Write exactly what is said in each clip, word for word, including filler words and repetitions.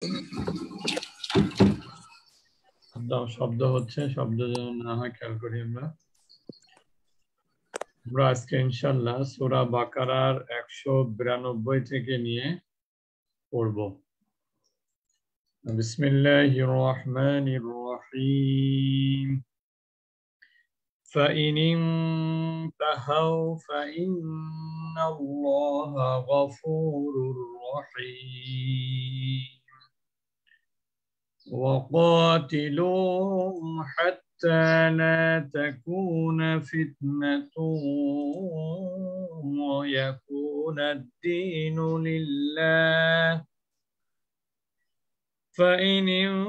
শব্দ হচ্ছে, শব্দ যেন না হয় খেয়াল করি আমরা। আমরা আজকে ইনশাআল্লাহ সূরা বাকারার একশো বিরানব্বই থেকে নিয়ে পড়ব। বিসমিল্লাহির রহমানির রহিম। فإن انتهوا فإن الله غفور رحيم وقاتلوهم حتى لا تكون فتنة ويكون الدين لله فإن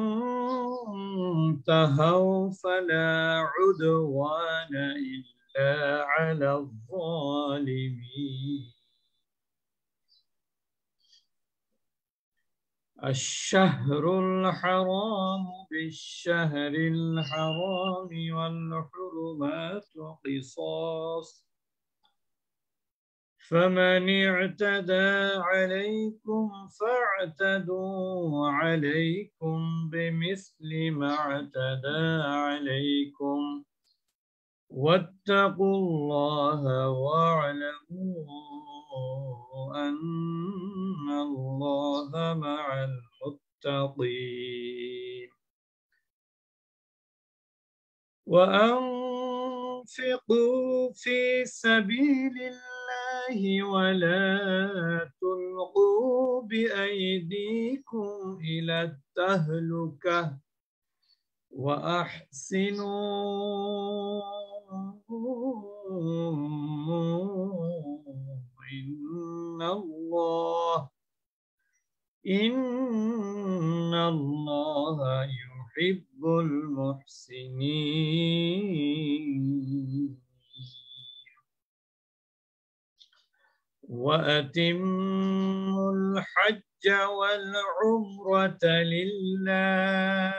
انتهوا فلا عدوان إلا على الظالمين. الشهر الحرام بالشهر الحرام والحرمات قصاص فمن اعتدى عليكم فاعتدوا عليكم بمثل ما اعتدى عليكم واتقوا الله واعلموا أن الله مع المتقين. وأنفقوا في سبيل الله ولا تلقوا بأيديكم إلى التهلكة وأحسنوا إن الله إن الله يحب المحسنين. وأتموا الحج والعمرة لله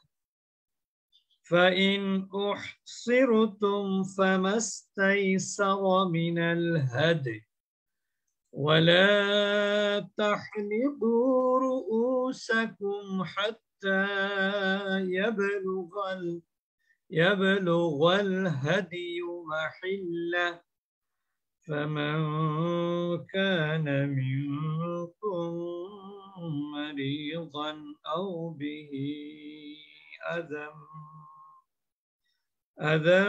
فإن أحصرتم فما استيسر من الهدي ولا تحلقوا رؤوسكم حتى يبلغ يبلغ الهدي محله فمن كان منكم مريضا أو به أذى أذى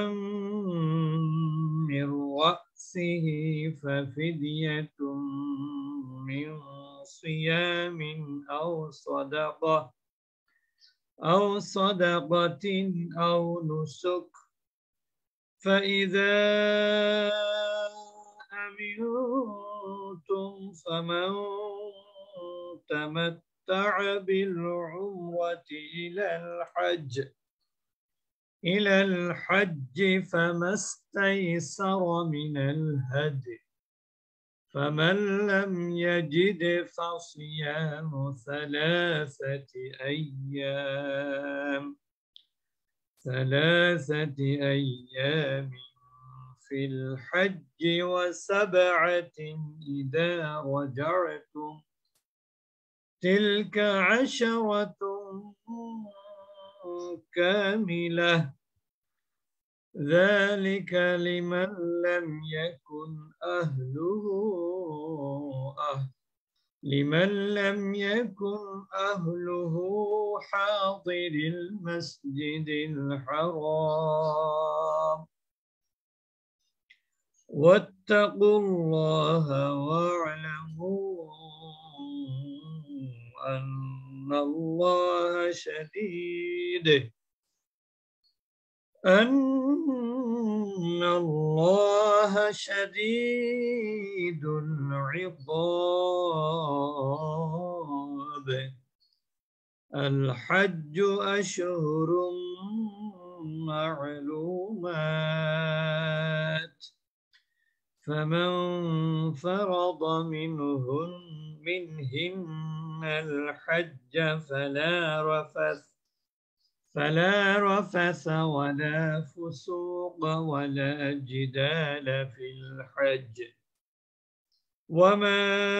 من رأسه ففدية من صيام أو صدقة أو صدقة أو نسك فإذا أمنتم فمن تمتع بالعمرة إلى الحج إلى الحج فما استيسر من الهدي فمن لم يجد فصيام ثلاثة أيام ثلاثة أيام في الحج وسبعة إذا رجعتم تلك عشرة كاملة ذلك لمن لم يكن أهله أهل لمن لم يكن أهله حاضر المسجد الحرام واتقوا الله واعلموا أن الله شديد أن الله شديد العقاب. الحج أشهر معلومات فمن فرض منهن منهن الحج فلا رفث فلا رفث ولا فسوق ولا جدال في الحج وما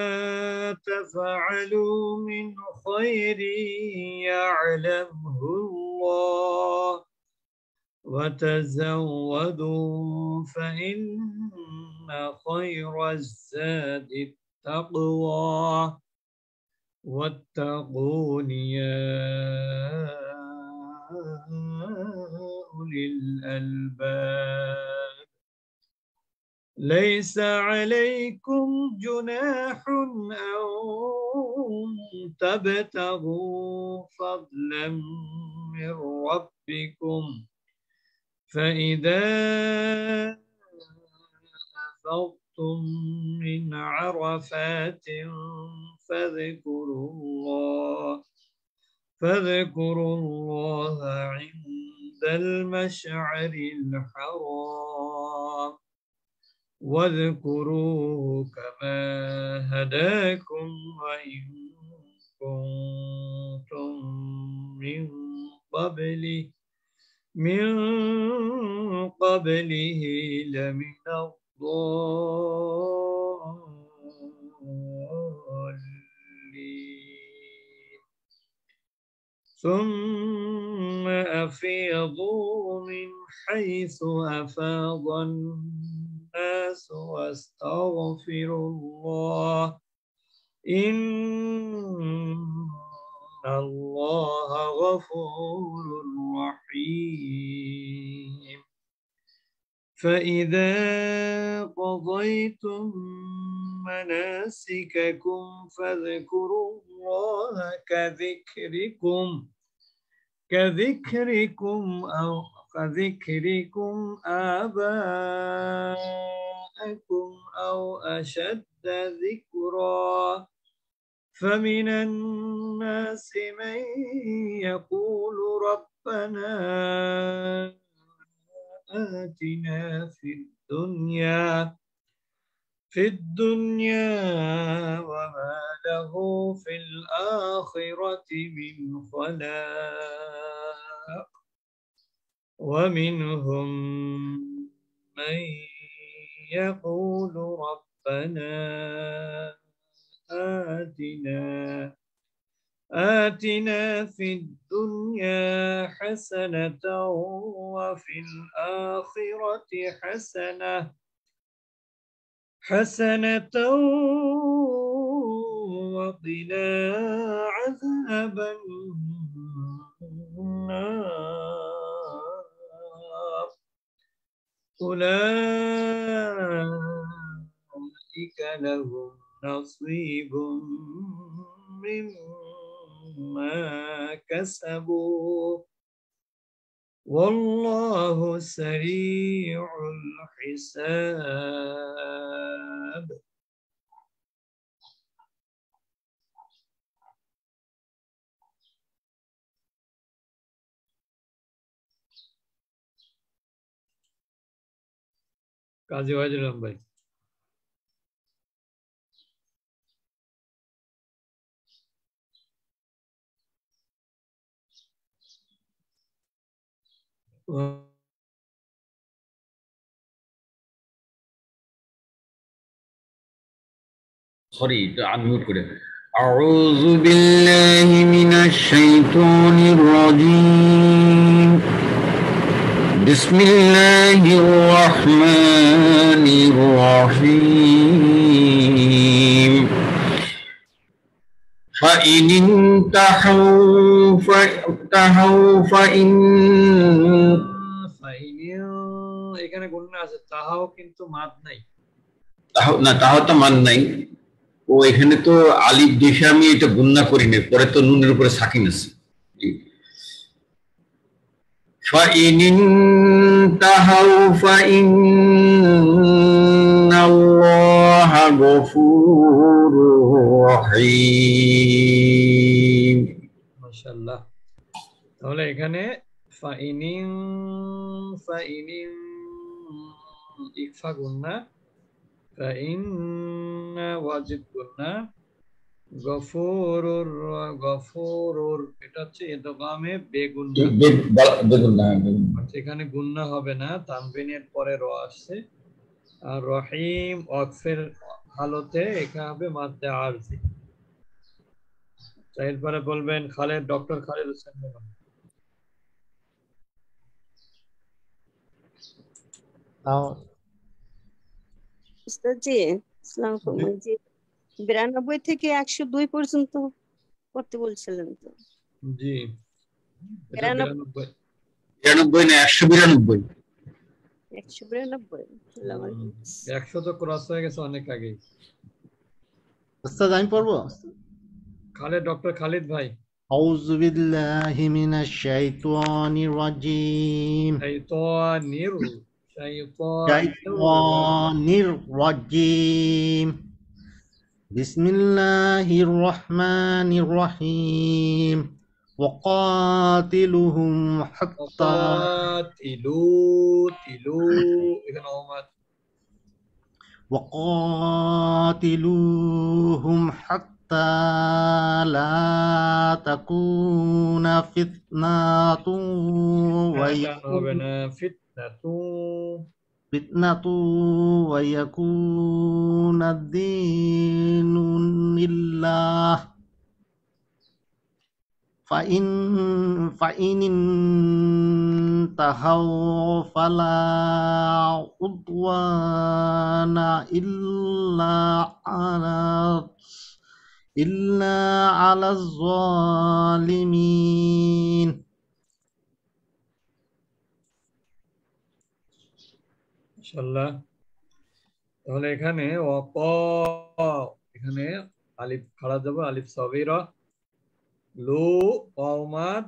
تفعلوا من خير يعلمه الله وتزودوا فإن خير الزاد التقوى واتقون يا أولي الألباب ليس عليكم جناح أو تبتغوا فضلا من ربكم فإذا أفضتم من عرفات فاذكروا الله فاذكروا الله عند المشعر الحرام واذكروه كما هداكم وإن كنتم من قبله من قبله لمن الضالين ثم أفيضوا من حيث أفاض الناس واستغفروا الله إن الله غفور رحيم فإذا قضيتم مناسككم فاذكروا الله كذكركم كذكركم أو كذكركم آباءكم أو أشد ذكرا فمن الناس من يقول ربنا آتنا في الدنيا في الدنيا وما له في الآخرة من خلاق ومنهم من يقول ربنا آتنا آتنا في الدنيا حسنة وفي الآخرة حسنة حسنة وقنا عذاب النار أولئك لهم نصيب مما كسبوا والله سريع الحساب কাজী ওয়াহিদুল ভাই সরি আনমিউট করে أعوذ بالله من الشيطان الرجيم بسم الله الرحمن الرحيم فإن انتهوا فانتهوا فإن এখানে গুণনা আছে তাহাও কিন্তু মাদ নাই তাহাও না তাহাও তো মান নাই ও এখানে তো আলিফ দেশে আমি এটা গুণনা করি না পরে তো নুনের উপরে সাকিন আছে فإن انتهوا فإن الله غفور رحيم মাশাআল্লাহ তাহলে এখানে ফাইনিন ফাইনিন ইকফা গুণনা ফাইন ওয়াজিব গুণনা গফুরুর গফুরুর এটা হচ্ছে ইদগামে বেগুন্না বেগুন্না এখানে গুণনা হবে না তানবিনের পরে র আসছে আর রহিম ওয়াকফের হালতে এখানে হবে মাদ্দে আরজি। এরপরে বলবেন খালেদ, ডক্টর খালেদ হোসেন বলুন। উস্তাদ জি, আসসালামু আলাইকুম। ওই যে বিরানব্বই থেকে একশো দুই পর্যন্ত করতে বলছিলেন তো? জি, এটা বিরানব্বই। বিরানব্বই না একশো বিরানব্বই। একশো বিরানব্বই। একশো তো ক্রস হয়ে গেছে অনেক আগেই। উস্তাদ আমি পড়বো? খালেদ, ডক্টর খালিদ ভাই। আউযু বিল্লাহি মিনাশ শাইতানির রাজিম। শাইতানির শাইতানির শাইতানির রাজিম। বিসমিল্লাহির রহমানির রহিম। ওয়াকাতিলুহুম হাত্তা তিলু তিলু এখানে ওমাদ। وقاتلوهم حتى لا تكون فتنة হবে ويكون না ফিতনাতু فتنة ويكون الدين لله فإن فإن انتهوا فلا عدوان إلا على إلا على الظالمين. মাশাআল্লাহ। তাহলে এখানে ওয়াক এখানে আলিফ খাড়া যাব, আলিফ সগীরা, লু ওয়ামাদ,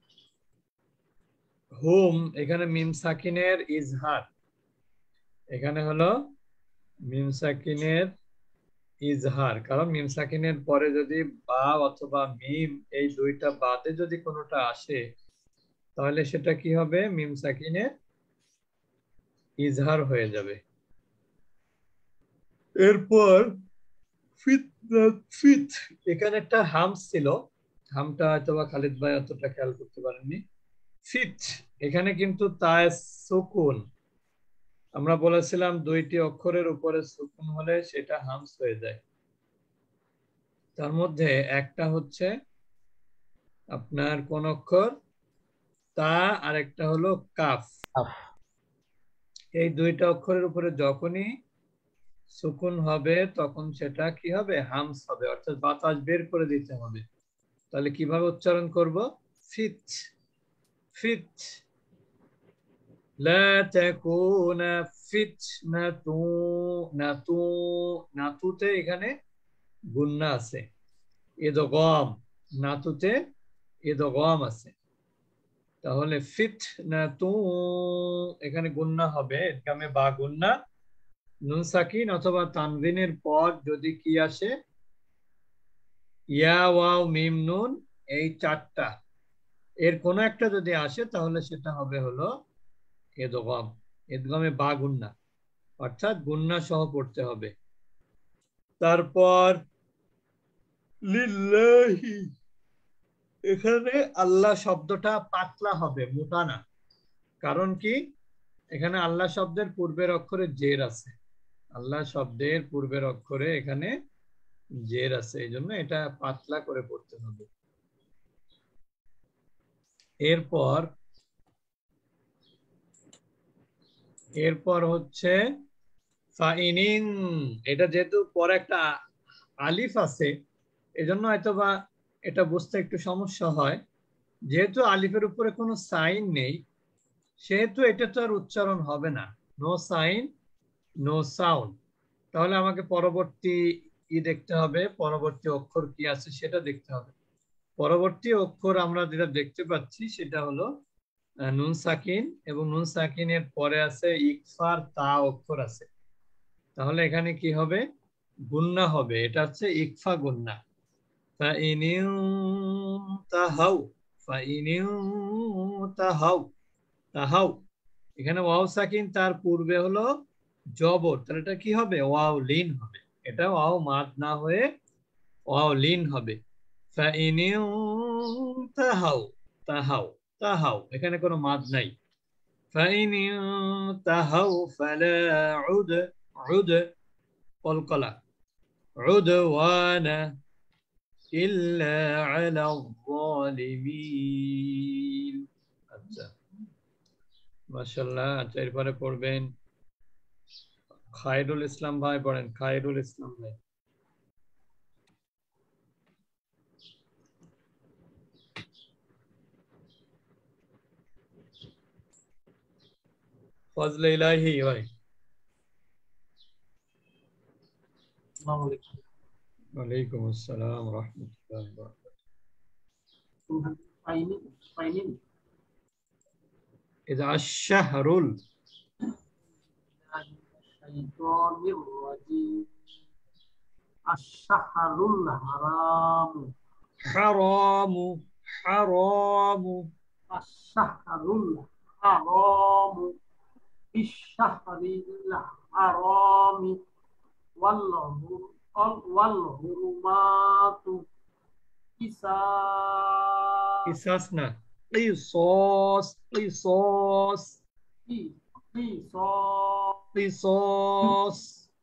হুম এখানে মিম সাকিনের ইজহার। এখানে হলো মিম সাকিনের ইজহার, কারণ মিম সাকিনের পরে যদি বা অথবা মিম এই দুইটা বাদে যদি কোনোটা আসে তাহলে সেটা কি হবে? মিম সাকিনের ইজহার হয়ে যাবে। এরপর ফিত এখানে একটা হামস ছিল, হামটা হয়তো বা খালিদ ভাই অতটা খেয়াল করতে পারেননি। ফিত এখানে কিন্তু তায় সুকুন, আমরা বলেছিলাম দুইটি অক্ষরের উপরে সুকুন হলে সেটা হামস হয়ে যায়। তার মধ্যে একটা হচ্ছে আপনার কোন অক্ষর? তা, আর একটা হলো কাফ। এই দুইটা অক্ষরের উপরে যখনই সুকুন হবে তখন সেটা কি হবে? হামস হবে, অর্থাৎ বাতাস বের করে দিতে হবে। তাহলে কিভাবে উচ্চারণ করব? ফিত ফিত লা তাকুনা ফিতনাতু নাতু নাতুতে এখানে গুন্না আছে, ইদগাম নাতুতে ইদগাম আছে। তাহলে ফিতনাতু এখানে গুন্না হবে, ইদগামে বা গুন্না, নুন সাকিন অথবা তানবিনের পর যদি কি আসে? ইয়া ওয়াও মিম নুন, এই চারটা এর কোন একটা যদি আসে তাহলে সেটা হবে হলো ইদগাম, ইদগামে বা গুন্না, অর্থাৎ গুন্না সহ পড়তে হবে। তারপর লিল্লাহি এখানে আল্লাহ শব্দটা পাতলা হবে, মোটা না। কারণ কি? এখানে আল্লাহ শব্দের পূর্বের অক্ষরে জের আছে, আল্লাহ শব্দের পূর্বের অক্ষরে এখানে জের আছে, এই জন্য এটা পাতলা করে পড়তে হবে। এরপর এরপর হচ্ছে ফাইনিন, এটা যেহেতু পরে একটা আলিফ আছে এজন্য হয়তো বা এটা বুঝতে একটু সমস্যা হয়। যেহেতু আলিফের উপরে কোনো সাইন নেই সেহেতু এটা তো আর উচ্চারণ হবে না, নো সাইন নো সাউন্ড। তাহলে আমাকে পরবর্তী ই দেখতে হবে, পরবর্তী অক্ষর কি আছে সেটা দেখতে হবে। পরবর্তী অক্ষর আমরা যেটা দেখতে পাচ্ছি সেটা হলো নুন সাকিন, এবং নুন সাকিনের পরে আছে ইকফার তা অক্ষর আছে। তাহলে এখানে কি হবে? গুন্না হবে, এটা হচ্ছে ইকফা গুন্না। ফাইনিন তাহাউ ফাইনিন তাহাউ তাহাউ এখানে ওয়াও সাকিন, তার পূর্বে হলো জবর, তাহলে এটা কি হবে? ওয়াও লিন হবে, এটা ওয়াও মাদ না হয়ে ওয়াও লিন হবে। ফাইনিন তাহাউ তাহাউ তাহাউ এখানে কোনো মাদ নাই। ফাইনিন তাহাউ ফালা উদ উদ কলকলা, উদওয়ানা ইল্লা আলা যালিমিন। আচ্ছা মাশাআল্লাহ। আচ্ছা এরপরে পড়বেন খায়রুল ইসলাম ভাই, পড়েন খায়রুল ইসলাম ভাই। ফজলে ইলাহি ভাই। আসসালামু আলাইকুম। ওয়ালাইকুম আসসালাম ওয়া রাহমাতুল্লাহি ওয়া বারাকাতুহু। পাইনি পাইনি ইযা আশ-শাহরুল শাইতানির রাজিম আশ-শাহরুল হারাম হারামু হারামু আশ-শাহরুল হারাম বিশ-শাহরিল হারামি ওয়াল ওয়াল হুরুমাতু কিসাস কিসাস না কিসস কিসস কিসাস কিসস।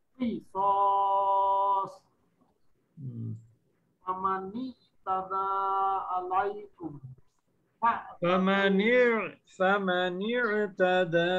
কিসাস হুম। ফামানি তাদা আলাইকুম ফামানি ফামানি ইতাদা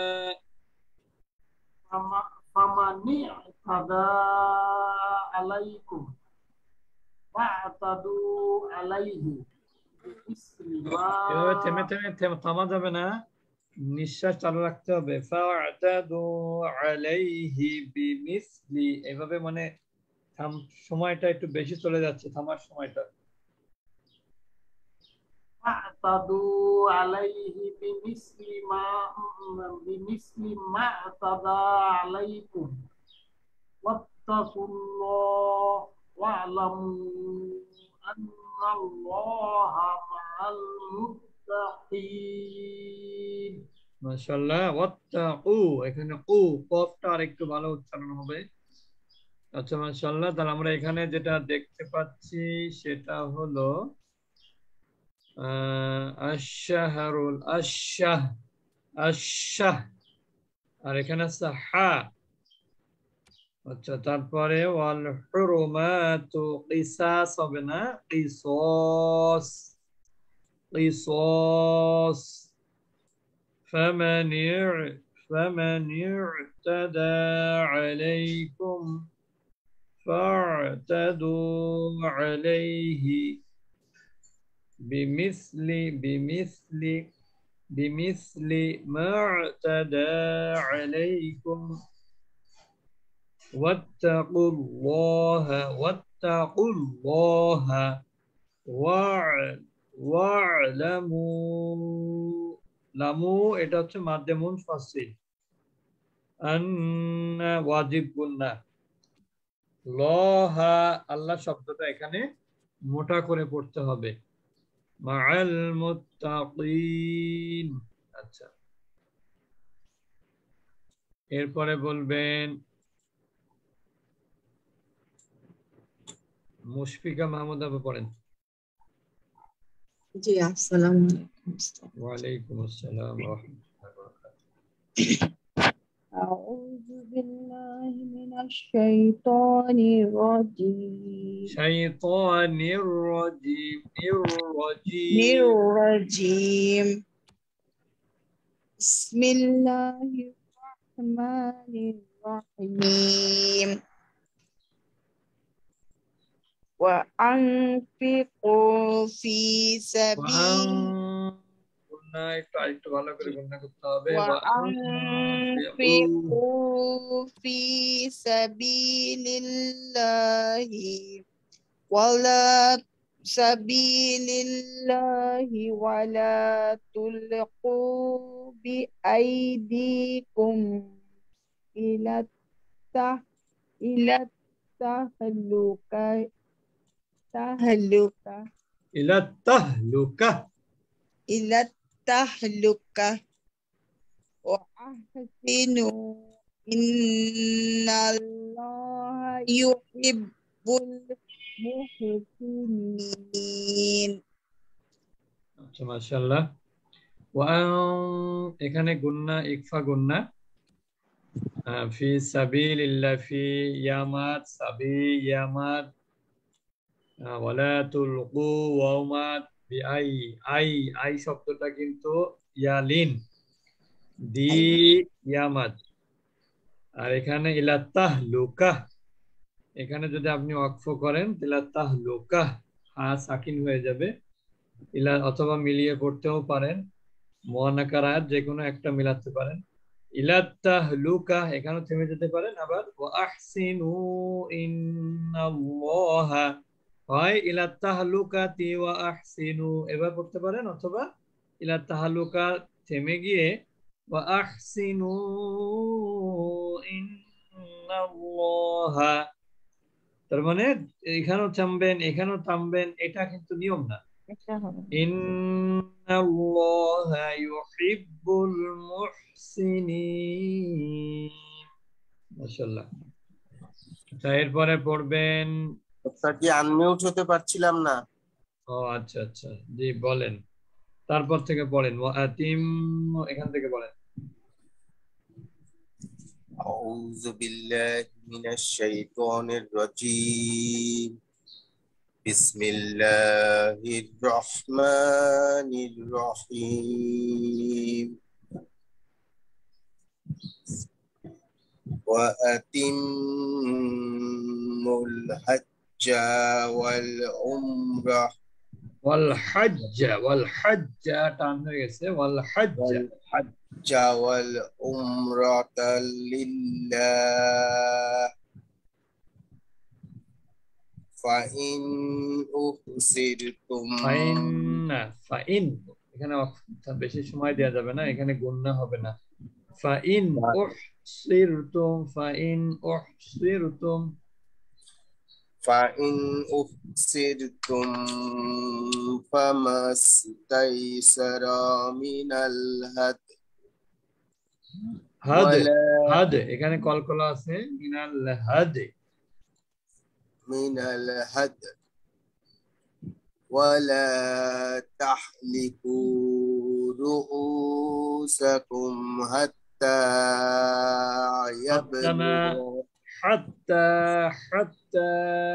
ফামানি তাদা আলাইকুম ফাতাদু আলাইহি বিমিসলি মা এভাবে থেমে থেমে থেমে থামা যাবে না, নিঃশ্বাস চালু রাখতে হবে। ফাতাদু আলাইহি বিমিসলি, এভাবে মানে থাম, সময়টা একটু বেশি চলে যাচ্ছে থামার সময়টা। ফাতাদু আলাইহি বিমিসলি মা বিমিসলি মা তাদা আলাইকুম ওয়াত্তাকুল্লাহ ওয়া'লামু আন্নাল্লাহা মা'আল মুত্তাকিন। মাশাআল্লাহ। ওয়াত্তাকু, এখানে কু কফটা আরেকটু ভালো উচ্চারণ হবে। আচ্ছা মাশাআল্লাহ। তাহলে আমরা এখানে যেটা দেখতে পাচ্ছি সেটা হলো আহ আশ-শাহরুল আশ-শাহ আশ-শাহ, আর এখানে আছে হা। আচ্ছা তারপরে ওয়াল হুরুমাতু কিসাস হবে না, কিসাস কিসাস। فمن اع- فمن اعتدى عليكم فاعتدوا عليه بمثل بمثل بمثل ما اعتدى عليكم واتقوا الله واتقوا الله وع- واعلموا। লামু এটা হচ্ছে মাধ্যম মুনফাসিল, আন্না ওয়াজিব গুন্না। লহা আল্লাহ শব্দটা এখানে মোটা করে পড়তে হবে। মাআল মুত্তাকিন। আচ্ছা এরপরে বলবেন মুশফিকা মাহমুদ আপু, পড়েন। জি আসসালামু আলাইকুম। ওয়ালাইকুম আসসালাম ওয়া রাহমাতুল্লাহি ওয়া বারাকাতুহু। আউযু বিল্লাহি মিনাশ শাইতানির রাজিম। শাইতানির রাজিম নির রাজিম নির রাজিম। বিসমিল্লাহির রাহমানির রাহিম। ওয়া আনফিকু ফি সাবিল গুন্না একটু আরেকটু ভালো করে গুন্না করতে হবে। ওয়া ওয়া আনফিকু আনফিকু ফি সাবিলিল্লাহি ওয়ালা সাবিলিল্লাহি ওয়ালা তুলকু বিআইদিকুম ইলা তাহ ইলা তাহলুকা তাহলুকা ইলা তাহলুকা ইলা তাহলুকা ওয়া আহসিনু ইন্নাল্লাহা ইউহিব্বুল মুহসিনিন। আচ্ছা মাশাআল্লাহ। ওয়া আন, এখানে গুন্না ইকফা গুন্না, ফি সাবিলিল্লাহ, ফি ইয়ামাত, সাবি ইয়ামাত, ওয়ালা তুলকু ওয়াউমাত বিআই, আই আই শব্দটা কিন্তু ইয়ালিন, দি ইয়ামাত। আর এখানে ইলা তাহলুকা, এখানে যদি আপনি ওয়াকফ করেন ইলা তাহলুকা, হা সাকিন হয়ে যাবে। ইলা অথবা মিলিয়ে পড়তেও পারেন, মুআন্নাকার আয়াত যে কোনো একটা মিলাতে পারেন। ইলা তাহলুকা এখানেও থেমে যেতে পারেন। আবার ওয়া আহসিনু ইন্নাল্লাহা, হয় ইলা তাহলুকাতি ওয়া আহসিনু এবার পড়তে পারেন, অথবা ইলা তাহলুকা থেমে গিয়ে ওয়া আহসিনু ইন্নাল্লাহা, তার মানে এখানেও থামবেন এখানেও থামবেন, এটা কিন্তু নিয়ম না। এটা হবে ইন্নাল্লাহা ইউহিব্বুল মুহসিনিন। মাশাআল্লাহ। তা এরপরে পড়বেন, স্যার কি আনমিউট হতে পারছিলাম না। ও আচ্ছা আচ্ছা, জি বলেন, তারপর থেকে পড়েন ওয়া আতিম, এখান থেকে পড়েন। আউযু বিল্লাহি মিনাশ শাইতানির রাজীম। বিসমিল্লাহির রহমানির রহিম। ওয়া আতিম্মুল হাজ্জা ওয়াল উমরাহ ওয়াল হজ্জ, ওয়াল হজ্জ টান হয়ে গেছে, ওয়াল হজ্জ, ওয়াল হাজ্জা ওয়াল উমরাতা লিল্লাহ ফাইন উহসিরতুম। ফাইন, ফাইন এখানে বেশি সময় দেওয়া যাবে না, এখানে গুণনা হবে না। ফাইন উহসিরতুম, ফাইন উহসিরতুম, ফাইন উহসিরতুম ফামাস্তাইসারা মিনাল হাদ হাদ, ওয়ালা হাদ এখানে কলকলা আছে, মিনাল হাদ, মিনাল হাদ ওয়ালা তাহলিকু রুউসাকুম হাত্তা ইয়াবলুগা হাত্তা হাত্তা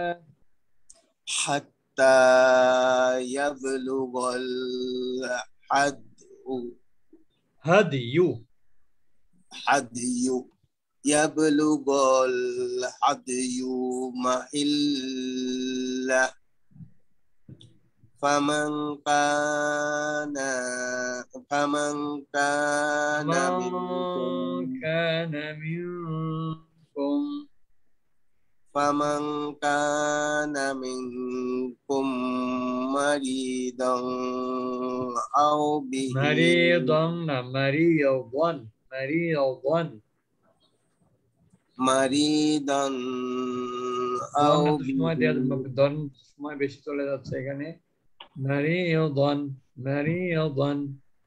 হাত্তা ইয়াবলুগাল হাদু হাদিয়ু, হাদিয়ু ইয়াবলুগাল হাদিয়ু মাহিল্লাহ ফামান কানা ফামান কানা মিনকুম কানা মিনকুম, ফামান কানা মিনকুম মারিদান আও বিহি মারিদান না, মারিয়াদান, মারিয়াদান, মারিদান আও দন সময় বিহি দেওয়া, দন সময় বেশি চলে যাচ্ছে এখানে। মারিয়াদান, মারিয়াদান,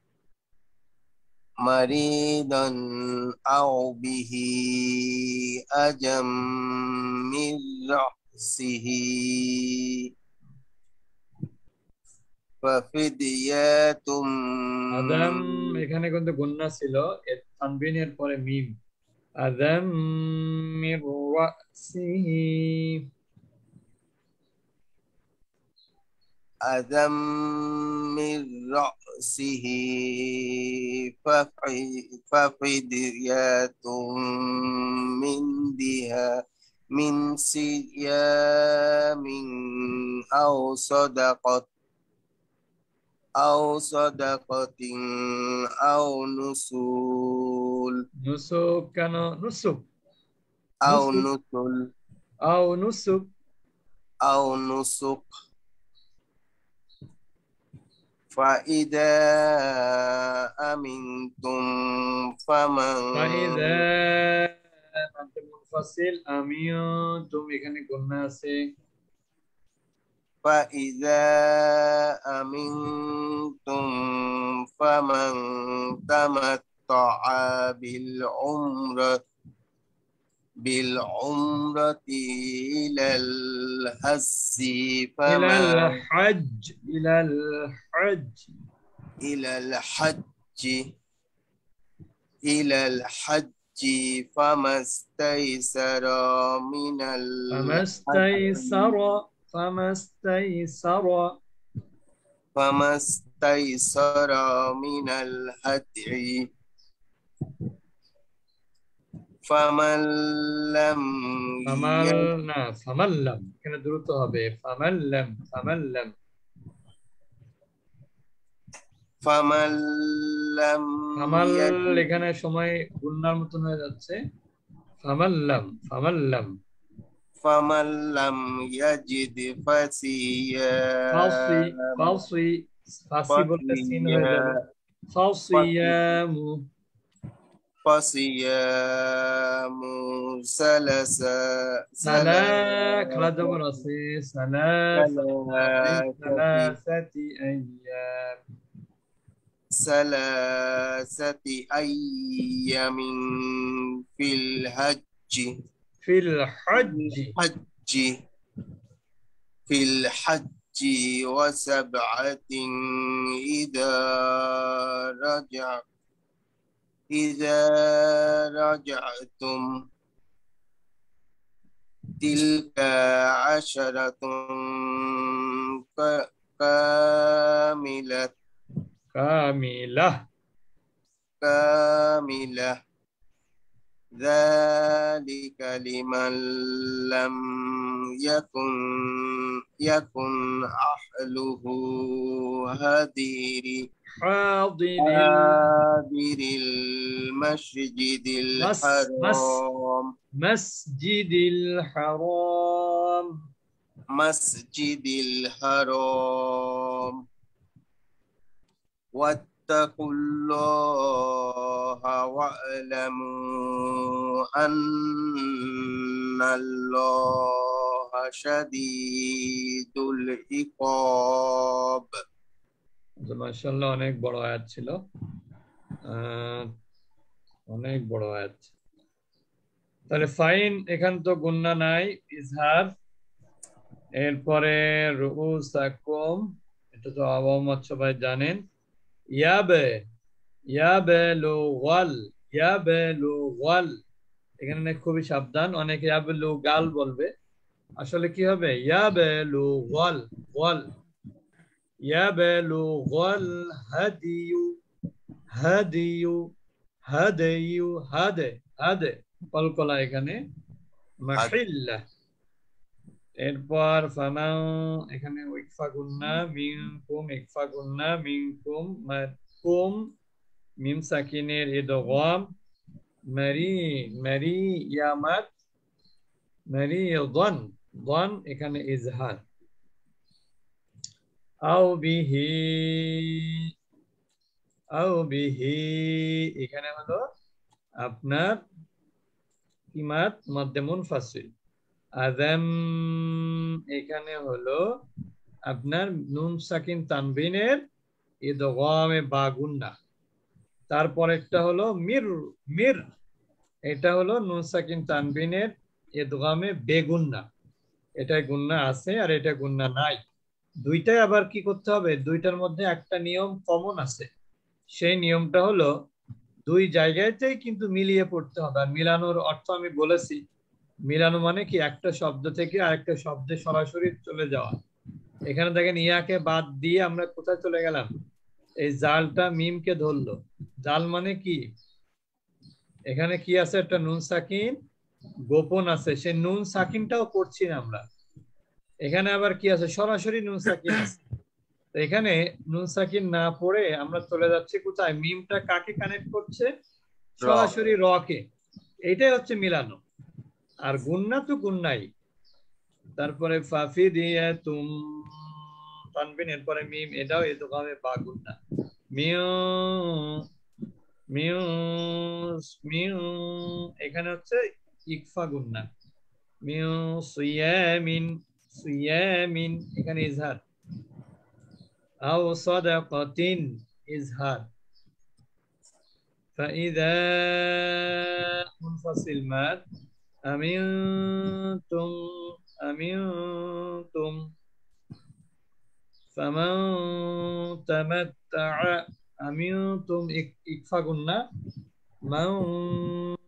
মারিদান আও বিহি আজাম মির রাসিহি ফাফিদিয়াতুম। আদম এখানে কিন্তু গুন্না ছিল, এর তানবিনের পরে মিম, আদম মির রাসিহি, আদম মির রাসিহি ফাফিদিয়াতুম মিন দিহা মিন সিয়ামিন আও সাদাকাত আও সাদাকাতিন আও নুসুল নুসুক কেন, নুসুক, আও নুসুক, নুসুল আও নুসুক, আও নুসুক ফাইদা আমিনতুম ফামান ফাইদা আনতে মুনফাসিল, আমিও তুমি এখানে গুন্না আছে। ফাইদা আমিনতুম ফামান তামাত্তাআ বিল উমরাত বিল উমরাতি ইলাল হাজ্জি ইলাল ফামান হজ্জ, ইলাল হজ্জ, ইলাল হাজ্জি ইলাল হাজ্জি فما استيسر من فما الهدي استيسر فما استيسر فما استيسر من الهدي فمن لم فمن يجد না فمن لم এখানে দ্রুত হবে فمن لم فمن لم فمن لم ফামাল يجد এখানে সময় গুণনার মতন হয়ে যাচ্ছে فمن لم فمن لم فمن لم يجد ফাসি فصيام ফাসি ফাসি বললে সিন হয়ে যাবে ফাসিয়ামু فصيام ثلاث সালা খালা জবর আছে সালাসা এই ثلاثة সালাসাতি আইয়াম ثلاثة أيام في الحج ফিল হজ্জি الحج في الحج وسبعة إذا رجع إذا رجعتم تلك عشرة ك- كاملة কামিলাহ كاملة ذلك لمن لم يكن يكن أهله هدير حاضر حاضر المسجد مس مس الحرام مسجد الحرام مسجد الحرام واتقوا الله واعلموا أن الله شديد العقاب মাশাআল্লাহ অনেক বড় আয়াত ছিল আহ, অনেক বড় আয়াত তাহলে ফাইন এখান তো গুন্না নাই ইজহার এরপরে রুউসাকুম এটা তো আওয়ামত সবাই জানেন ইয়াবে ইয়াবে লুগাল ইয়াবে লুগাল এখানে খুবই সাবধান অনেকে ইয়াবে লুগাল বলবে আসলে কি হবে ইয়াবে লুগাল ওয়াল ইয়াবে লুগাল হাদিয়ু হাদিয়ু হাদিয়ু হাদে হাদে কলকলা এখানে মাহিল্লা এরপর ফামাউ এখানে ইকফা গুন্না মিনকুম ইকফা গুন্না মিনকুম মাকুম মিম সাকিনের ইদগাম মারি মারি ইয়ামাত মারি যন যন এখানে ইজহার আও বিহি আও বিহি এখানে হলো আপনার কিমাত মধ্যে মুনফাসিল আযাম এখানে হলো আপনার নুন সাকিন তানবিনের ইদগামে বা গুন্না তারপরেরটা হলো মির মির এটা হলো নুন সাকিন তানবিনের ইদগামে বেগুন্না এটাই গুন্না আছে আর এটা গুন্না নাই দুইটাই আবার কি করতে হবে দুইটার মধ্যে একটা নিয়ম কমন আছে সেই নিয়মটা হলো দুই জায়গাতেই কিন্তু মিলিয়ে পড়তে হবে আর মিলানোর অর্থ আমি বলেছি মিলানো মানে কি একটা শব্দ থেকে আরেকটা শব্দে সরাসরি চলে যাওয়া এখানে দেখেন ইয়াকে বাদ দিয়ে আমরা কোথায় চলে গেলাম এই জালটা মিমকে ধরলো জাল মানে কি এখানে কি আছে একটা নুন সাকিন গোপন আছে সেই নুন সাকিনটাও করছি না আমরা এখানে আবার কি আছে সরাসরি নুন সাকিন আছে তো এখানে নুন সাকিন না পড়ে আমরা চলে যাচ্ছি কোথায় মিমটা কাকে কানেক্ট করছে সরাসরি র কে এইটাই হচ্ছে মিলানো আর গুন্না তো গুন্নাই তারপরে ফাফি দিয়ে তুম তানবিন এরপরে মিম এটাও ইদগামে বা গুন্না মিউ মিউ মিউ এখানে হচ্ছে ইকফা গুন্না মিউ সুয়ামিন সুয়ামিন এখানে ইজহার আও সাদাকাতিন ইজহার فإذا منفصل ماد أمنتم أمنتم فمن تمتع أمنتم إكفا قلنا من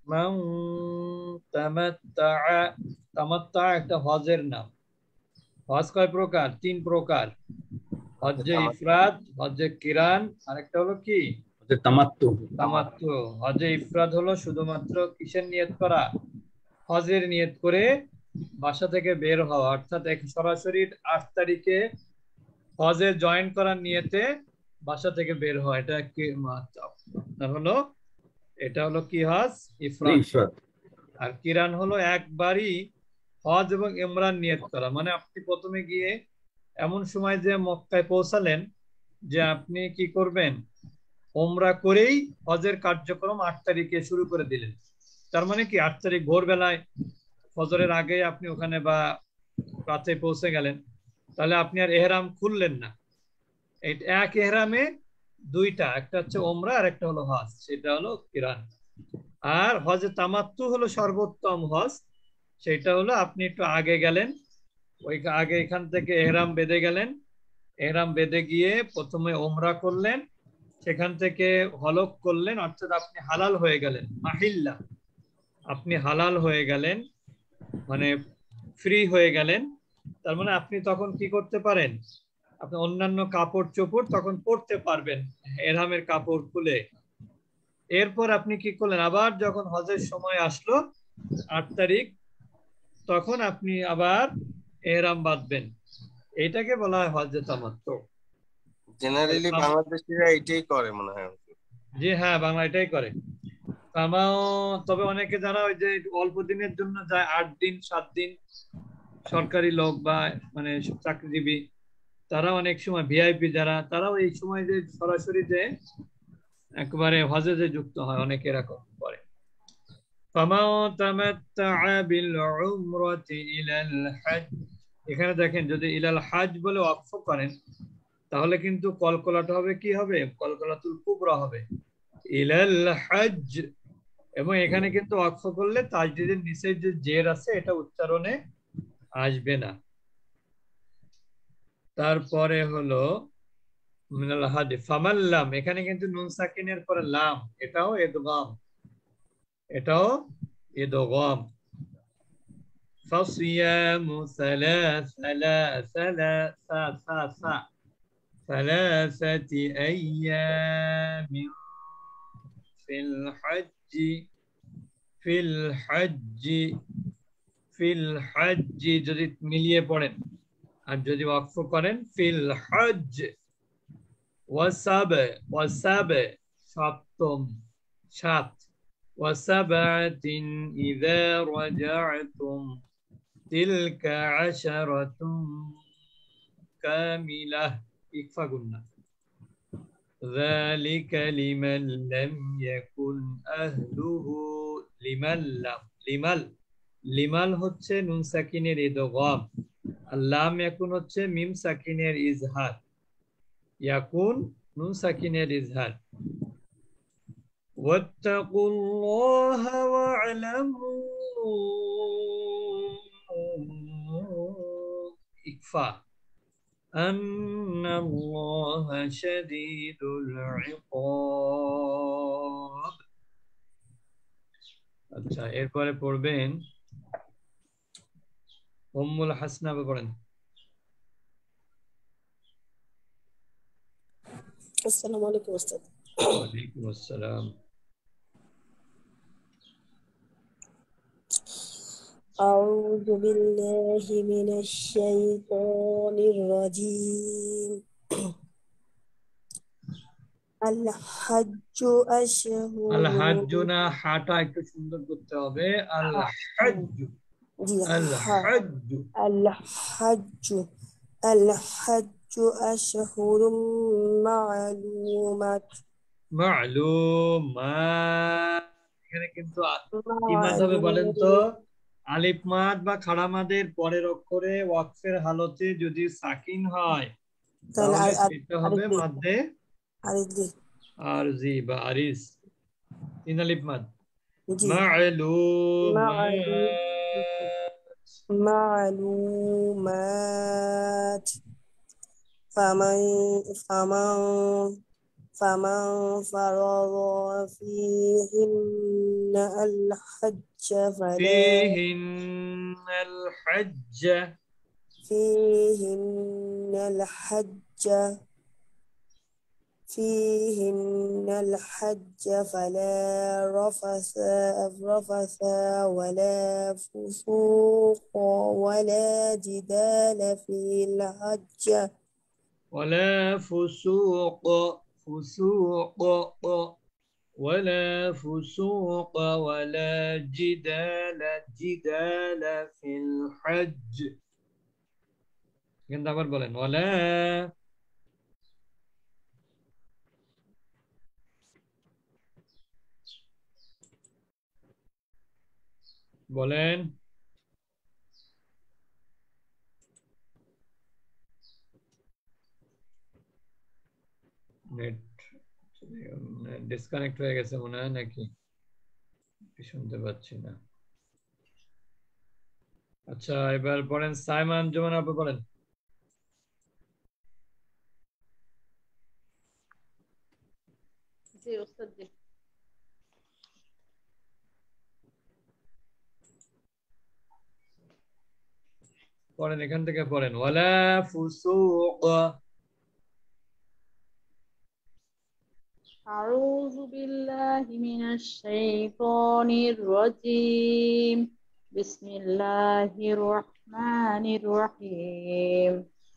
মান তামাত্তা, তামাত্তা একটা হজের নাম। হজ কয় প্রকার? তিন প্রকার। হজ্জে ইফরাদ, হজ্জে কিরান, আরেকটা হলো কি? তামাত্তু। তামাত্তু। হজ্জে ইফরাদ হলো শুধুমাত্র কিসের নিয়ত করা? হজের নিয়ত করে বাসা থেকে বের হওয়া, অর্থাৎ এক সরাসরি আট তারিখে হজে জয়েন করার নিয়তে বাসা থেকে বের হওয়া, এটা কি আপনার হলো, এটা হলো কি হজ ইফরাদ। ইফরাদ। আর কিরান হলো একবারই হজ এবং ইমরান নিয়ত করা, মানে আপনি প্রথমে গিয়ে এমন সময় যে মক্কায় পৌঁছালেন যে আপনি কি করবেন, ওমরা করেই হজের কার্যক্রম আট তারিখে শুরু করে দিলেন। তার মানে কি আট তারিখ ভোরবেলায় ফজরের আগে আপনি ওখানে বা রাতে পৌঁছে গেলেন, তাহলে আপনি আর এহরাম খুললেন না। এই এক এহরামে দুইটা, একটা হচ্ছে ওমরা আর একটা হলো হজ, সেটা হলো কিরান। আর হজে তামাত্তু হলো সর্বোত্তম হজ, সেটা হলো আপনি একটু আগে গেলেন, ওই আগে এখান থেকে এহরাম বেঁধে গেলেন, এহরাম বেঁধে গিয়ে প্রথমে ওমরা করলেন, সেখান থেকে হলক করলেন, অর্থাৎ আপনি হালাল হয়ে গেলেন, মাহিল্লা, আপনি হালাল হয়ে গেলেন, মানে ফ্রি হয়ে গেলেন। তার মানে আপনি তখন কি করতে পারেন, আপনি অন্যান্য কাপড় চোপড় তখন পরতে পারবেন এহরামের কাপড় খুলে। এরপর আপনি কি করলেন, আবার যখন হজের সময় আসলো আট তারিখ, তখন আপনি আবার এহরাম বাঁধবেন। এটাকে বলা হয় হজ্জে তামাত্তু। জেনারেলি বাংলাদেশিরা এটাই করে মনে হয়। জি হ্যাঁ, বাংলা এটাই করে। তবে অনেকে যারা ওই যে অল্প দিনের জন্য যায়, আট দিন সাত দিন, সরকারি লোক বা মানে চাকরিজীবী, তারা অনেক সময় ভিআইপি যারা, তারাও এই সময় যে সরাসরি যে একবারে হজে যে যুক্ত হয়, অনেকে এরকম করে। এখানে দেখেন, যদি ইলাল হাজ বলে ওয়াকফ করেন তাহলে কিন্তু কলকলাটা হবে কি হবে, কলকলাতুল কুবরা হবে, ইলাল হাজ। এবং এখানে কিন্তু ওয়াকফ করলে তাজদীদের নিচে যে জের আছে এটা উচ্চারণে আসবে না। তারপরে হলো মিনাল হাজ ফামাল্লাম, এখানে কিন্তু নুন সাকিনের পরে লাম, এটাও ইদগাম, এটাও ইদগাম। ফাসিয়ামু সালাস সালাস সালাস সালাস সালাসাতি আইয়ামিন ফিল হজ্জ ফিল হজ্জ ফিল হজ্জ, যদি মিলিয়ে পড়েন, আর যদি ওয়াকফ করেন ফিল হজ্জ। ওয়াসাব, ওয়াসাব সপ্তম, সাত, ওয়াসাবাতিন ইযা রাজাতুম তিলকা আশারাতুম কামিলাহ, ইকফা গুন্না। ذلك لمن لم يكن أهله লিমাল লাম, লিমাল, লিমাল হচ্ছে নুন সাকিনের ইদগাম, আর লাম ইয়াকুন হচ্ছে মিম সাকিনের ইজহার, ইয়াকুন নুন সাকিনের ইজহার। ওয়াত্তাকুল্লাহা ওয়া'লামু, ইকফা, আন্নাল্লাহা শাদীদুল ইকাব। আচ্ছা, এরপরে পড়বেন উম্মুল হাসনা, পড়েন। আসসালামু আলাইকুম ওস্তাদ। ওয়ালাইকুম আসসালাম। أعوذ بالله من الشيطان الرجيم. الحج أشهر, আল হাজ্জু না, হাটা একটু সুন্দর করতে হবে, আল হাজ্জু, জি আল হ্যাঁ, হাজ্জু। الحج الحج أشهر معلومات মা'লুমাত, এখানে কিন্তু কি মাদ হবে বলেন তো? আলিফ মাদ বা খাড়া মাদের পরের অক্ষরে ওয়াকফের হালতে যদি সাকিন হয় তাহলে সেটা হবে মাদ্দে আরজি বা আরিস, তিন আলিফ মাদ। মা'লুমাত, معلومات فمن فمن فمن فرض فيهن الحج فلا فيهن الحج فيهن الحج فيهن الحج فلا رفث رفث ولا فسوق ولا جدال في الحج ولا فسوق فسوق ولا فسوق ولا جدال جدال في الحج কিন্তু আবার বলেন ওয়ালা বলেন নেট ডিসকানেক্ট হয়ে গেছে মনে হয় নাকি শুনতে পাচ্ছি না আচ্ছা এবার পড়েন সাইমন জুমান আপনি পড়েন জি ওস্তাদ জি পড়েন এখান থেকে পড়েন ওয়ালা ফুসুক আউযু বিল্লাহি মিনাশ শাইতানির রাজীম বিসমিল্লাহির রহমানির রহিম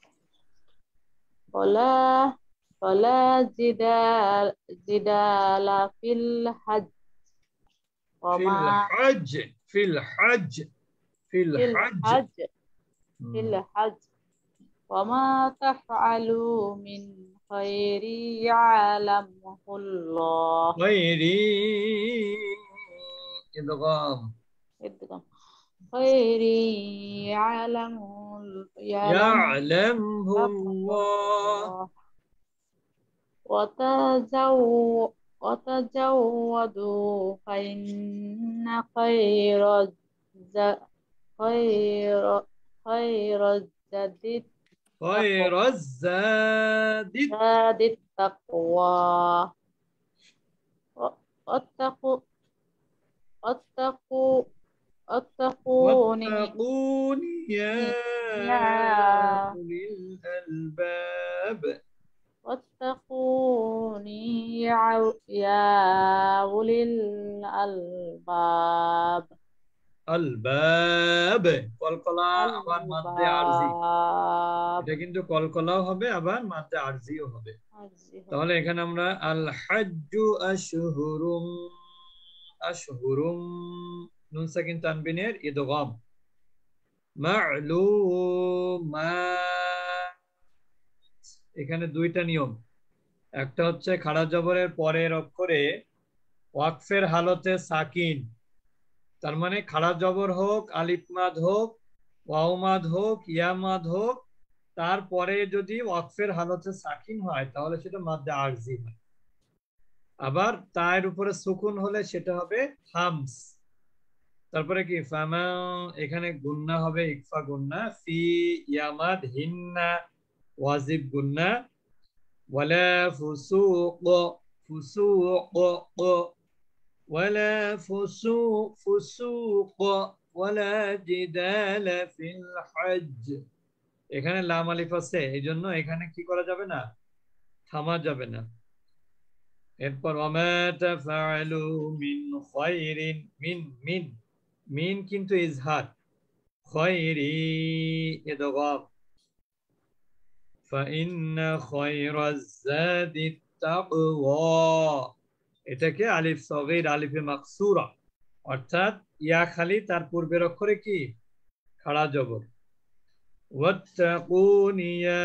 ওয়ালা ওয়ালা জিদাল জিদালা ফিল হজ في ওমা الحج في الحج في ফিল الحج হজ ফিল হজ ওমা তাফআলু মিন খায়রি ইয়ালামুল্লাহ غيري إدغام idgham خيري يعلم يعلم يعلمه الله وتزو وتزودوا فإن خير الز- خير خير الزاد خير الزاد الزاد التقوى واتقوا واتقوا واتقوني واتقون يا يا أولي الألباب واتقوني يا يا أولي الألباب الباب কলকলা আবার মাদ্দে আরজি الباب এটা কিন্তু কলকলাও হবে আবার মাদ্দে আরজিও হবে তাহলে এখানে আমরা আল হাজ্জু আশহুরুম আশহুরুম নুন সাকিন তানবিনের ইদগাম মা'লুমাত এখানে দুইটা নিয়ম একটা হচ্ছে খাড়া জবরের পরের অক্ষরে ওয়াকফের হালতে সাকিন তার মানে খাড়া জবর হোক আলিফ মাদ হোক ওয়াও মাদ হোক ইয়া মাদ হোক তারপরে যদি ওয়াকফের হালতে সাকিন হয় তাহলে সেটা মাদ্দে আরজি হয় আবার তার উপরে সুকুন হলে সেটা হবে হামস তারপরে কি ফামা এখানে গুন্না হবে ইকফা গুন্না ফি ইয়ামাদ হিন্না ওয়াজিব গুন্না ওয়ালা ফুসুক ফুসুক ওয়ালা ফুসুক ফুসুক ওয়ালা জিদালা ফিল হজ এখানে লাম আলিফ আছে এইজন্য এখানে কি করা যাবে না থামা যাবে না এরপর ওয়ামা তাফআলু মিন খায়রিন মিন মিন মিন কিন্তু ইজহার খায়রি ইদগাম فإن خير الزاد التقوى এটাকে আলিফ সগীর আলিফে মাকসুরা অর্থাৎ ইয়া খালি তার পূর্বের অক্ষরে কি খাড়া জবর ওয়াত্তাকুন ইয়া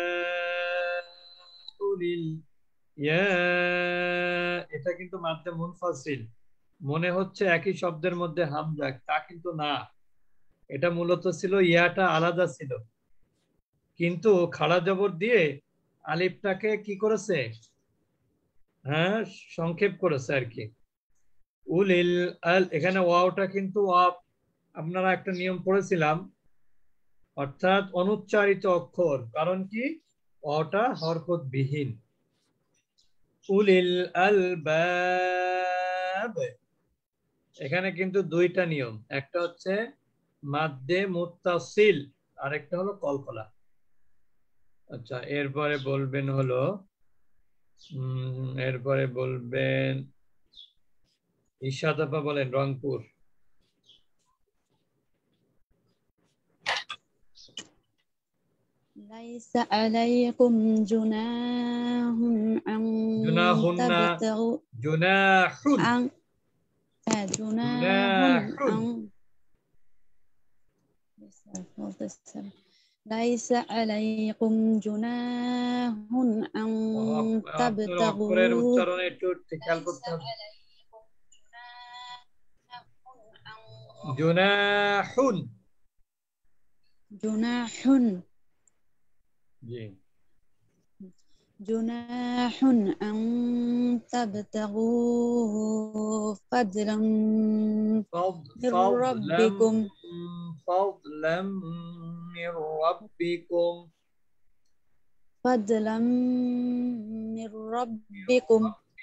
উলিল ইয়া এটা কিন্তু মাদ্দে মুনফাসিল মনে হচ্ছে একই শব্দের মধ্যে হামজা তা কিন্তু না এটা মূলত ছিল ইয়াটা আলাদা ছিল কিন্তু খাড়া জবর দিয়ে আলিফটাকে কি করেছে হ্যাঁ সংক্ষেপ করেছে আর কি উলিল আল এখানে ওয়াওটা কিন্তু আপনারা একটা নিয়ম পড়েছিলাম অর্থাৎ অনুচ্চারিত অক্ষর কারণ কি ওয়াওটা হরকত বিহীন উলিল আলবাব, এখানে কিন্তু দুইটা নিয়ম, একটা হচ্ছে মাদ্দে মুত্তাসিল আর একটা হলো কলকলা। আচ্ছা, এরপরে বলবেন হলো উম এরপরে বলবেন ইশাদ আপা বলেন রংপুর। লাইসা আলাইকুম জুনাহুন আন জুনাহুন্না, তাবতাগু জুনাহুন, আন হ্যাঁ জুনাহুন জুনাহুন, আন লাইসা আলাইকুম জুনাহুন আন আপনার তাবতাগু অক্ষরের উচ্চারণে একটু খেয়াল করতে হবে। জুনাহুন, জুনাহুন জি, জুনাহুন আন তাবতাগু ফাদলান মির ফাদলাম, রাব্বিকুম ফাদলাম মির রাব্বিকুম, ফাদলাম মির রাব্বিকুম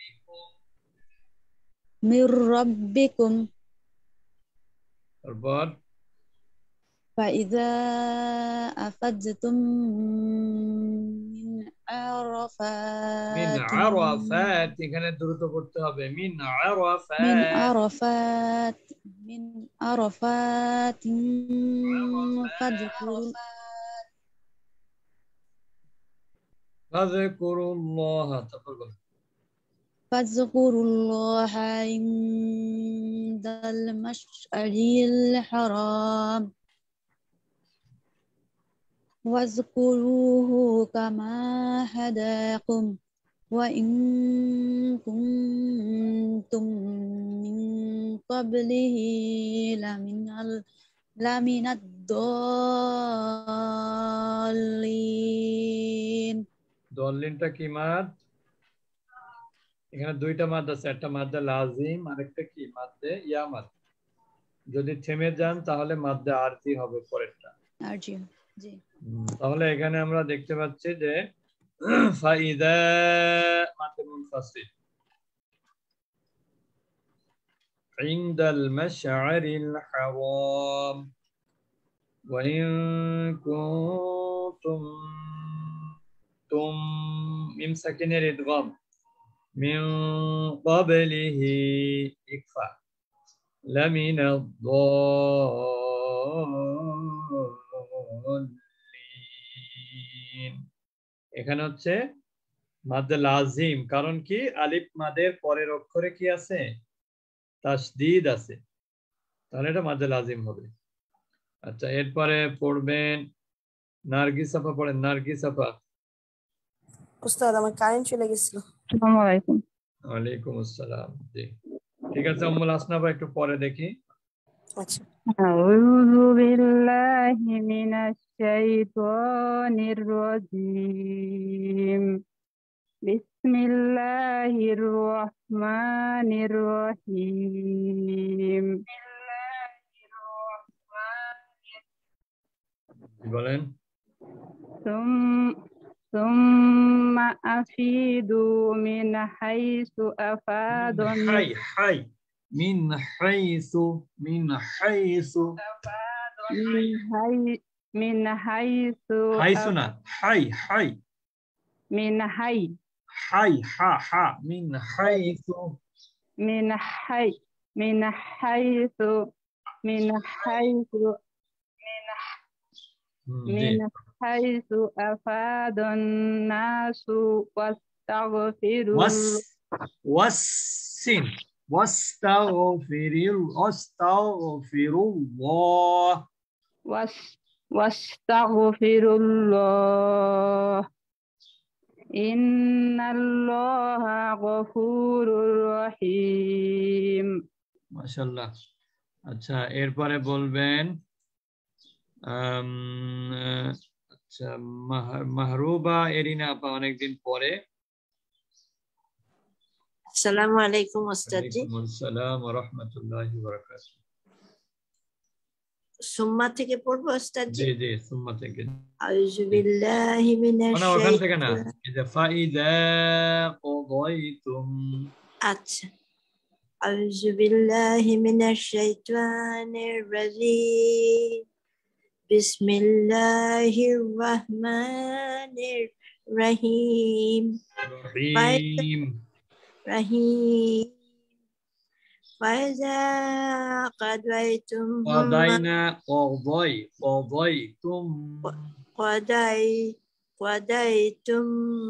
মির রাব্বিকুম তারপর فإذا أفضتم من عرفات মিন আরাফাত, এখানে দ্রুত করতে হবে, মিন من আরাফাত, عرفات من عرفات فاذكروا ফাযকুরুল্লাহ, তারপর বলেন فاذكروا الله عند المشعر الحرام واذكروه كما هداكم وإن كنتم من قبله لمن ال- لمن الضالين দলিলটা কি মাদ? এখানে দুইটা মাদ আছে, একটা মাদ্দে লাজিম আর একটা কি মাদ্দে ইয়া মাদ। যদি থেমে যান তাহলে মাদ্দে আরজি হবে পরেরটা। আরজি জি হুম, তাহলে এখানে আমরা দেখতে পাচ্ছি যে ফাইদা মাদ্দে মুনফাসিল ইনদাল মাশআরিল হারাম ওয়া ইন কুনতুম তুম মিম সাকিনের ইদগাম মিন ক্বাবলিহি ইকফা লামিনা দ্দাল্লিন। এখানে হচ্ছে মাদ্দে লাজিম, কারণ কি আলিফ মাদের পরের অক্ষরে কি আছে? তাসদীদ আছে, তাহলে এটা মাদ্দে লাজিম হবে। আচ্ছা, এরপরে পড়বেন নার্গিস আপা, পড়েন নার্গিস আপা। উস্তাদ আমার কারেন্ট চলে গেছিল। আসসালামু আলাইকুম। ওয়ালাইকুম আসসালাম। জি ঠিক আছে, উম্মুল হাসনা আপা একটু পরে দেখি। আচ্ছা, আউযু বিল্লাহি মিনাশ শাইতানির রাজীম। বিসমিল্লাহির রহমানির রহিম। কি বলেন? ثم ثم أفيدوا من حيث أفاض মিন হাই হাই মিন হাইসু মিন হাইসু من حي من حيث হাইসু أف- না, হাই হাই من حي হাই হা হা মিন হাইসু من حي من حيث من حيث হুম, জি من حيث أفاض الناس واستغفروا ওয়াস ওয়াসিন ওয়াস্তাগফিরিল আস্তাগফিরুল্লাহ واس- واستغفروا الله إن الله غفور رحيم. মাশাআল্লাহ। আচ্ছা, এরপরে বলবেন আম, আহ, আচ্ছা মাহ- মাহরুবা এরিনা আপা অনেকদিন পরে। আসসালামু আলাইকুম ওস্তাদজি। ওয়ালাইকুম আসসালাম ওয়া রাহমাতুল্লাহি ওয়া বারাকাতুহু। সুম্মা থেকে পড়বো ওস্তাদজি? জি জি, সুম্মা থেকে। আউযু বিল্লাহি মিনাশ না, ওখান থেকে না, শাইতানির এই যে ফাইদা কুম قضيتم আচ্ছা أعوذ بالله من الشيطان الرجيم بسم الله الرحمن الرحيم رحيم رحيم فإذا قضيتم قضينا قضي قضيتم قضي قضيتم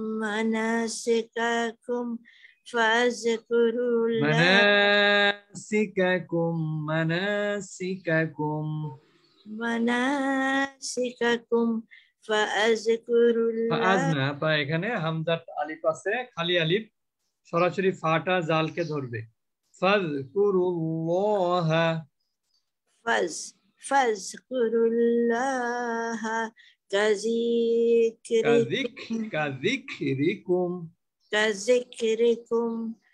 مناسككم فاذكروا الله مناسككم مناسككم مناسككم فاذكروا الله ফাজনা পা এখানে হামজার আলিফ আছে খালি আলিফ সরাসরি ফাটা জালকে ধরবে ফাযকুরুল্লাহ فاز فاذكروا الله كذكركم كذكركم كذكركم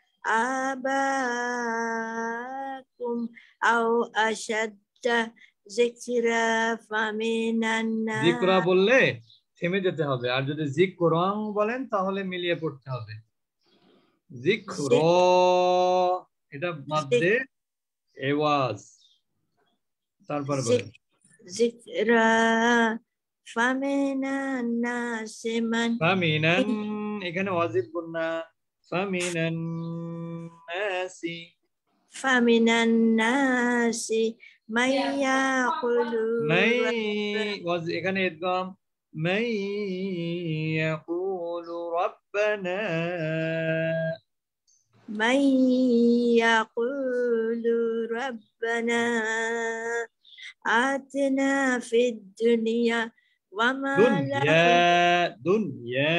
آباءكم أو أشد ذكرا فمن الناس যিকরা বললে থেমে যেতে হবে আর যদি যিকরাং বলেন তাহলে মিলিয়ে পড়তে হবে যিকর এটা মাদ্দে এওয়াজ তারপর বলেন যিকরা ফামিনান নাসি মান ফামিনান এখানে ওয়াজিব গুন্না ফামিনান নাসি ফামিনান নাসি মাইয়াকুলু মাই ওয়াজ এখানে ইদগাম মাই ইয়াকুলু রাব্বানা মাইয়াকুলু রাব্বানা আতিনা ফিদ দুনিয়া ওয়া মা দুনিয়া দুনিয়া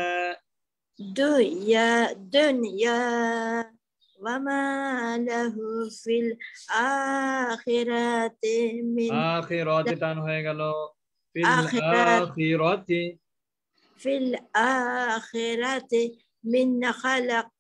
দুনিয়া দুনিয়া ওয়া মা লাহু ফিল আখিরাতি মিন আখিরাতে টান হয়ে গেল ফিল আখিরাত আখিরাতি ফিল আখিরাতি মিন খালাক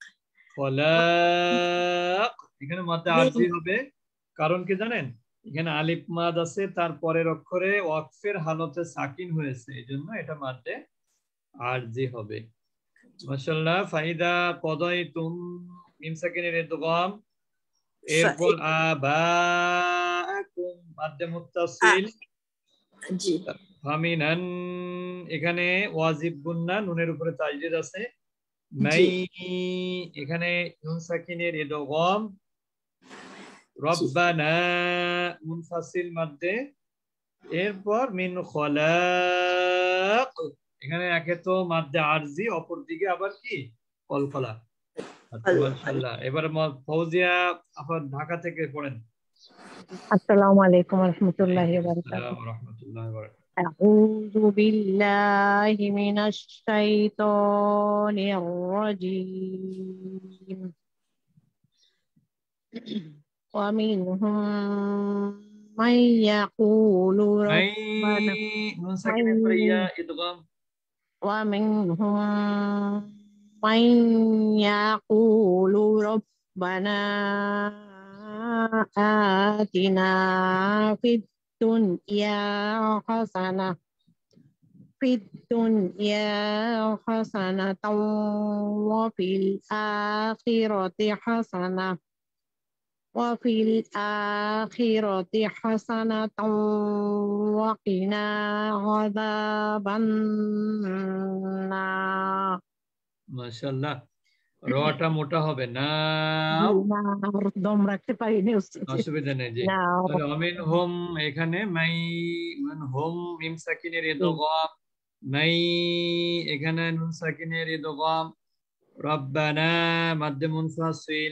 খলাক এখানে মাদ্দে আরজি হবে কারণ কি জানেন এখানে আলিফ মাদ আছে তার পরের অক্ষরে ওয়াকফের হালতে সাকিন হয়েছে এজন্য এটা মাদ্দে আরজি হবে মাশাআল্লাহ ফাইদা কদাইতুম মিম সাকিনের ইদগাম এরপর আবাকুম মাদ্দে মুত্তাসিল জি ফামিনান এখানে ওয়াজিব গুন্না নুনের উপরে তাজদীদ আছে মাই এখানে নুন সাকিনের ইদগাম রব্বানা মুনফাসিল মাদ্দে এরপর মিন খলাক এখানে একে তো মাদ্দে আরজি অপর দিকে আবার কি কলকলা আচ্ছা মাশাআল্লাহ এবারে ফৌজিয়া আপনার ঢাকা থেকে পড়েন আসসালামু আলাইকুম ওয়া রাহমাতুল্লাহি ওয়া বারাকাতুহু আসসালামু রাহমাতুল্লাহি ওয়া বারাকাতুহু আউযু বিল্লাহি মিনাশ শাইতানির রাজীম ওয়া মিনহুম মান ইয়াকুলু রাব্বানা নুন সাকিনের পরে ইয়া ইদগাম ওয়া মিনহুম মান ইয়াকুলু রাব্বানা আতিনা ফিদ দুনিয়া হাসানাহ ফিদ দুনিয়া হাসানাতাও ওয়া ফিল আখিরাতি হাসানাহ ওয়া ফিল আখিরাতি হাসানাতাও ওয়া কিনা আযাবান নার মাশাআল্লাহ রটা মোটা হবে না দম রাখতে পারিনি অসুবিধা নেই জি তাহলে আমিন হোম এখানে মাই মান হোম মিম সাকিনের ইদগাম মাই এখানে নুন সাকিনের ইদগাম রব্বানা মাদ্দে মুনফাসিল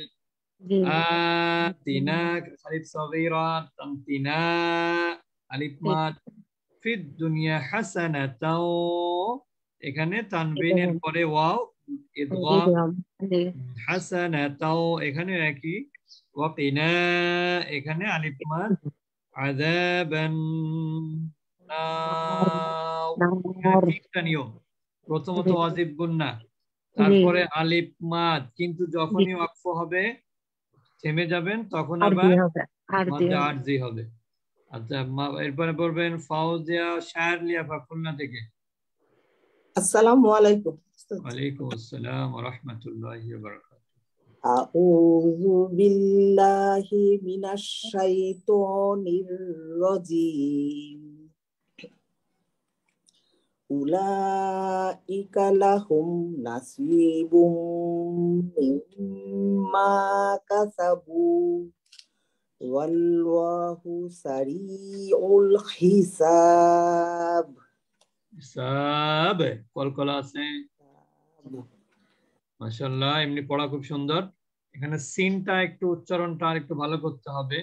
আতিনা আলিফ সাগীরা তামতিনা আলিফ মাদ ফিদ দুনিয়া হাসানাতাও এখানে তানবিনের পরে ওয়াও ইদগাম হাসানাতাও এখানে একই ওয়াকিনা এখানে আলিফ মাদ আযাবান নার তিনটা নিয়ম প্রথমত ওয়াজিব গুন্না তারপরে আলিফ মাদ কিন্তু যখনই ওয়াকফ হবে থেমে যাবেন তখন আবার মাদ্দে আরজি হবে আচ্ছা এরপরে পড়বেন ফাউজিয়া শারলিয়া খুলনা থেকে আসসালামু আলাইকুম উস্তাদ। ওয়ালাইকুম আসসালাম ওয়া রাহমাতুল্লাহি ওয়া বারাকাতুহু। আউযু বিল্লাহি মিনাশ শাইতানির রাজীম। উলাইকা লাহুম নাসিবুম মিম্মা কাসাবু ওয়াল্লাহু সারিউল হিসাব। হিসাব কলকলা আছে, মাশাআল্লাহ। এমনি পড়া খুব সুন্দর। এখানে সিনটা একটু উচ্চারণটা আর একটু ভালো করতে হবে।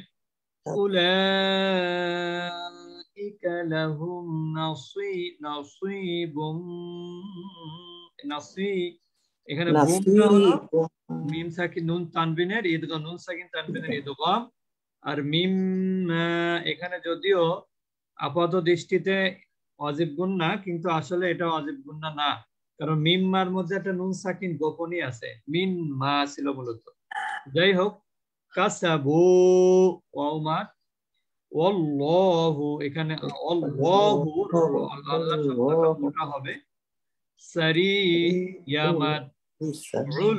উলাইকা লাহুম নাসি নাসিবুম নাসি, এখানে বুমটা হলো মিম সাকিন নুন তানবিনের ঈদগাম, নুন সাকিন তানবিনের ঈদগাম। আর মিম আহ, এখানে যদিও আপাত দৃষ্টিতে অজিব গুন্না, কিন্তু আসলে এটা অজিব গুন্না না, কারণ মিম মার মধ্যে একটা নুন সাকিন গোপনই আছে, মিন মা ছিল মূলত। যাই হোক, কাসাবু ওয়াউমার আল্লাহু, এখানে আল্লাহু আল্লাহ শব্দটা মোটা হবে। সারি ইয়ামাদ রুল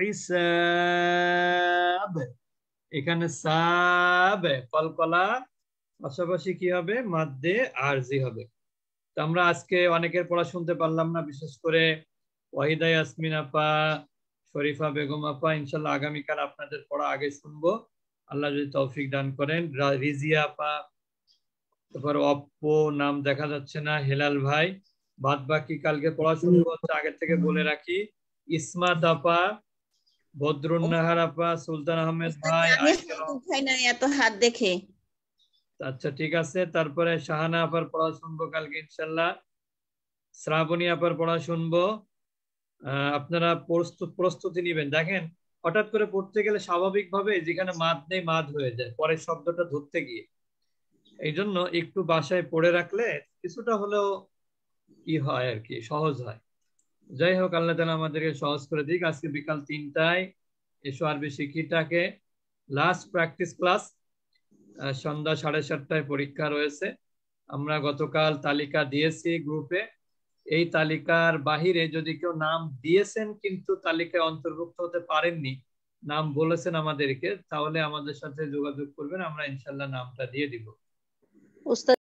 হিসাব, এখানে সাব কলকলা, পাশাপাশি কি হবে, মাদ্দে আরজি হবে। তো আমরা আজকে অনেকের পড়া শুনতে পারলাম না, বিশেষ করে ওয়াহিদা ইয়াসমিন আপা, শরীফা বেগম আপা। ইনশাল্লাহ আগামীকাল আপনাদের পড়া আগে শুনবো, আল্লাহ যদি তৌফিক দান করেন। রিজিয়া আপা, তারপর অপ্পো নাম দেখা যাচ্ছে না, হেলাল ভাই, বাদ বাকি কালকে পড়া শুনবো হচ্ছে আগের থেকে বলে রাখি। ইসমাত আপা, বদরুন্নাহার আপা, সুলতান আহমেদ ভাই, আমি হাত উঠাই নাই এত হাত দেখে। আচ্ছা ঠিক আছে। তারপরে শাহানা আপার পড়া শুনবো কালকে ইনশাল্লাহ। শ্রাবণী আপার পড়া শুনবো। আহ আপনারা প্রস্তুত প্রস্তুতি নিবেন। দেখেন, হঠাৎ করে পড়তে গেলে স্বাভাবিকভাবে যেখানে মাদ নেই মাদ হয়ে যায় পরের শব্দটা ধরতে গিয়ে। এই জন্য একটু বাসায় পড়ে রাখলে কিছুটা হলেও কি হয় আর কি, সহজ হয়। যাই হোক, আল্লাহ তাআলা আমাদেরকে সহজ করে দিক। আজকে বিকাল তিনটায় এসো আরবি শিক্ষিটাকে লাস্ট প্র্যাকটিস ক্লাস। সন্ধ্যা সাড়ে সাতটায় পরীক্ষা রয়েছে। আমরা গতকাল তালিকা দিয়েছি গ্রুপে। এই তালিকার বাহিরে যদি কেউ নাম দিয়েছেন কিন্তু তালিকায় অন্তর্ভুক্ত হতে পারেননি, নাম বলেছেন আমাদেরকে, তাহলে আমাদের সাথে যোগাযোগ করবেন, আমরা ইনশাল্লাহ নামটা দিয়ে দিব।